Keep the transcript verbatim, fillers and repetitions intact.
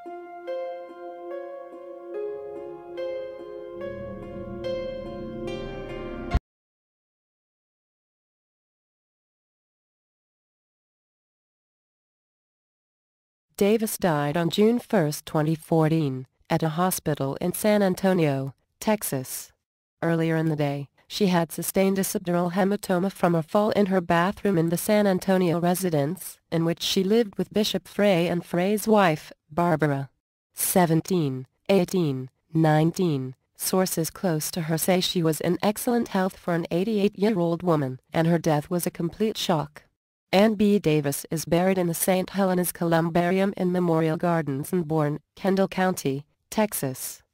Davis died on June first, twenty fourteen, at a hospital in San Antonio, Texas. Earlier in the day, she had sustained a subdural hematoma from a fall in her bathroom in the San Antonio residence, in which she lived with Bishop Frey and Frey's wife, Barbara. seventeen, eighteen, nineteen. Sources close to her say she was in excellent health for an eighty-eight-year-old woman, and her death was a complete shock. Ann B. Davis is buried in the Saint Helena's Columbarium in Memorial Gardens in Bourne, Kendall County, Texas.